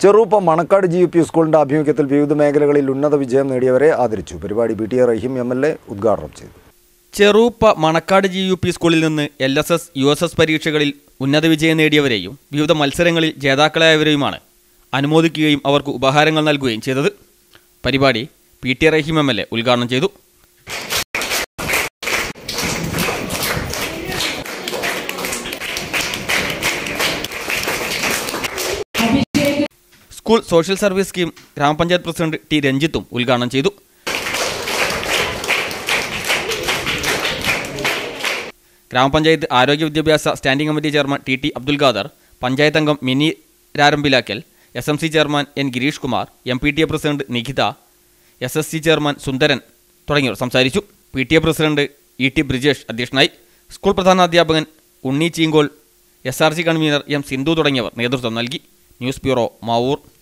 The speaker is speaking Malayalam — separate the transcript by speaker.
Speaker 1: ചെറുപ്പ മണക്കാട് GUP സ്കൂളിന്റെ ആഭിമുഖ്യത്തിൽ വിവിധ മേഖലകളിൽ ഉന്നത വിജയം നേടിയവരെ ആദരിച്ചു. പരിപാടി BTA റഹീം MLA ഉദ്ഘാടനം ചെയ്തു.
Speaker 2: ചെറുപ്പ മണക്കാട് GUP സ്കൂളിൽ നിന്ന് LSS USS പരീക്ഷകളിൽ ഉന്നത വിജയം നേടിയവരെയും വിവിധ മത്സരങ്ങളിൽ ജേതാക്കളായവരെയുമാണ് അനുമോദിക്കുകയും അവർക്ക് ഉപഹാരങ്ങൾ നൽകുകയും ചെയ്തത്. പരിപാടി BTA റഹീം MLA ഉദ്ഘാടനം ചെയ്തു. സ്കൂൾ സോഷ്യൽ സർവീസ് സ്കീം ഗ്രാമപഞ്ചായത്ത് പ്രസിഡന്റ് T രഞ്ജിത്തും ഉദ്ഘാടനം ചെയ്തു. ഗ്രാമപഞ്ചായത്ത് ആരോഗ്യ വിദ്യാഭ്യാസ standing committee chairman TT Abdul Khader, panchayat അംഗം Mini Rarambilakkal, SMC chairman N Girish Kumar, MPTA president Nikhitha, SSC chairman Sundaran തുടങ്ങിയവർ സംസാരിച്ചു. PTA പ്രസിഡന്റ് ET ബ്രിജേഷ് അധ്യക്ഷനായി. സ്കൂൾ പ്രധാനാധ്യാപകൻ Unni Cheenkol, SRG convener M Sindhu തുടങ്ങിയവർ നേതൃത്വം നൽകി. News bureau, Mavoor.